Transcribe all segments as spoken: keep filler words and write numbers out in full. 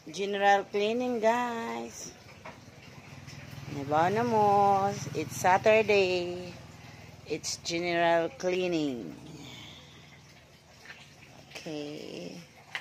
General cleaning, guys. Diba na mo? It's Saturday. It's general cleaning. Okay.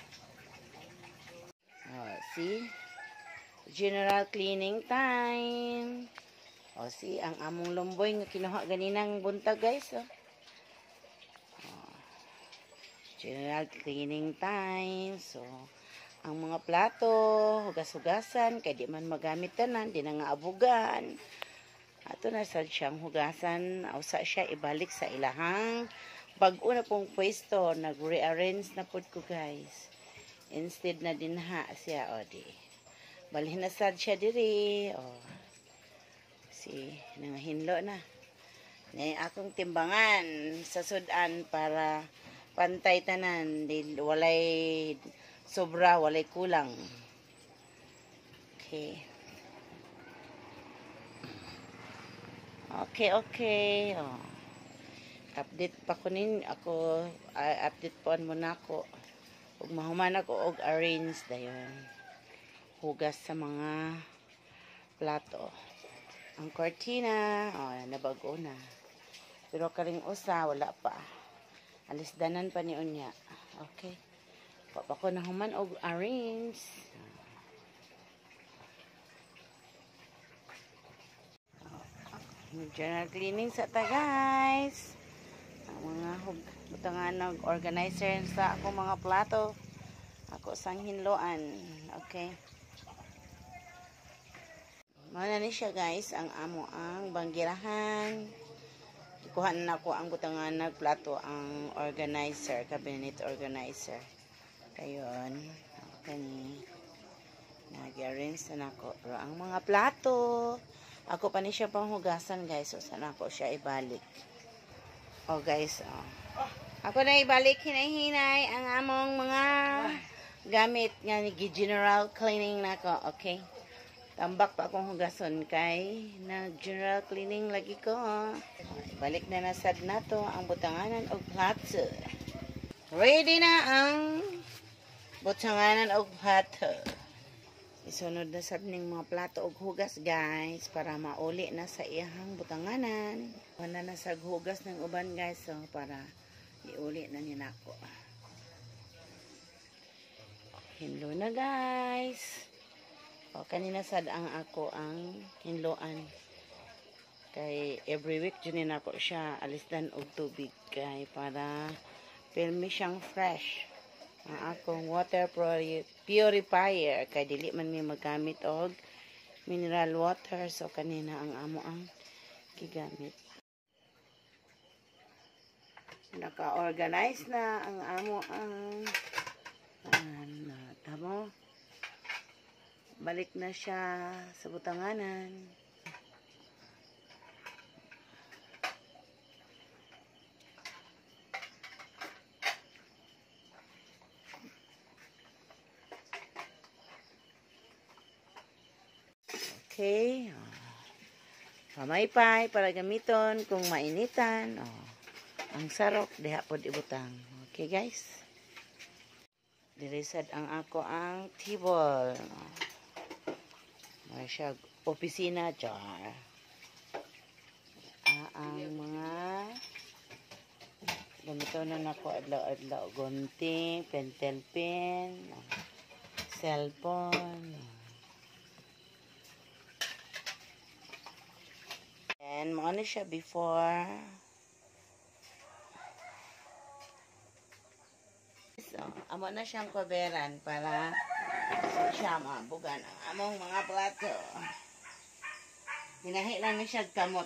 Oh, see? General cleaning time. Oh, see? Ang among lumboy nga kinuha ganinang buntag, guys. Oh. Oh. General cleaning time. So, ang mga plato, hugas-hugasan, kaya di man magamit tanan, di na nga abugan. Ato na sad siyang hugasan, ausa siya ibalik sa ilahang bag-o na pong pwesto, nag-rearrange na pod ko, guys. Instead na dinha siya, o di. Balhin na sad siya diri, o. Si, nangahinlo na. Ngayon akong timbangan sa sudan para pantay tanan, di walay sobra, walay kulang. Okay. Okay, okay. Oh. Update pa ko nin. Ako, uh, update po muna ako. Huwag mahuman ako og arrange dayon. Hugas sa mga plato. Ang cortina, oh, nabago na. Pero karing usa, wala pa. Alisdanan pa ni unya. Okay. Papa ko na human og arrange. General cleaning sa ta, guys. Ang mga butangan ng organizer sa ako mga plato. Ako sang hinloan. Okay. Mana ni siya, guys, ang amo ang banggirahan. Ikuha na ako ang butangan ng plato ang organizer, cabinet organizer. Ayun, kani nag-arrange na ako. Pero ang mga plato, ako pa ni siya panghugasan, guys. So, sana ako siya ibalik. Oh, guys, oh. Ako na ibalik hinay-hinay ang among mga gamit nga ni general cleaning na ko. Okay? Tambak pa akong hugason kay nag-general cleaning lagi ko. Oh. Ibalik na nasad na to ang butanganan og plato. Ready na ang butanganan og plato. Isunod na sab ning mga plato og hugas, guys, para mauli na sa iyang butanganan. Wala na sa hugas ng uban, guys, so para iuli na ni nako. Hinlo na, guys. O kanina sad ang ako ang hinloan. Kay every week dyan nako siya alisdan og tubig kay para filmi siyang fresh. Ang akong water purifier kay dili man mi magamit og mineral water, so kanina ang amo ang gigamit. Naka-organize na ang amo ang ano, tamo. Balik na siya sa butanganan. Okay. Oh. Pamaypay para gamiton kung mainitan. Oh. Ang sarok, diha po ibutang. Okay, guys. Dirisad ang ako ang table. Oh. May siya opisina jar. Ah, ang mga gamiton na nako adlaw-adlaw. Gunting, pentel pen, oh. Cellphone. Oh. And mo na siya before. So, amo na siyang coveran para siya mabugan ang among mga plato. Hinahi lang ni siya kamot.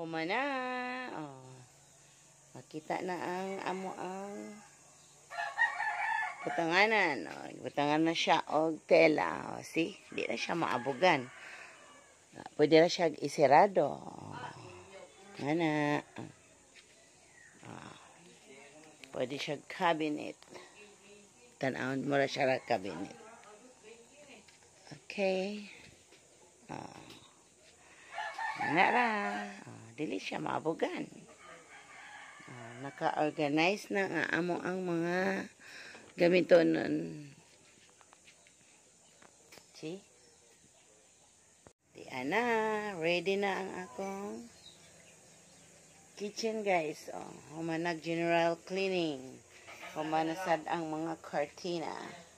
humana. Oh. Makita na ang amo ang butanganan. Oh, butangan na siya og tela. Oh, see? Di na siya maabugan. Pwede na siya isirado. Oh. Mana. Oh. Pwede siya cabinet. Tanawon mo na siya cabinet. Okay. Oh. Mana ra. Oh, dili siya maabugan. Oh, naka-organize na nga amo ang mga gamito nun. See? Di ana, ready na ang akong kitchen guys. Oh, humanag general cleaning. Humanasad ang mga cortina.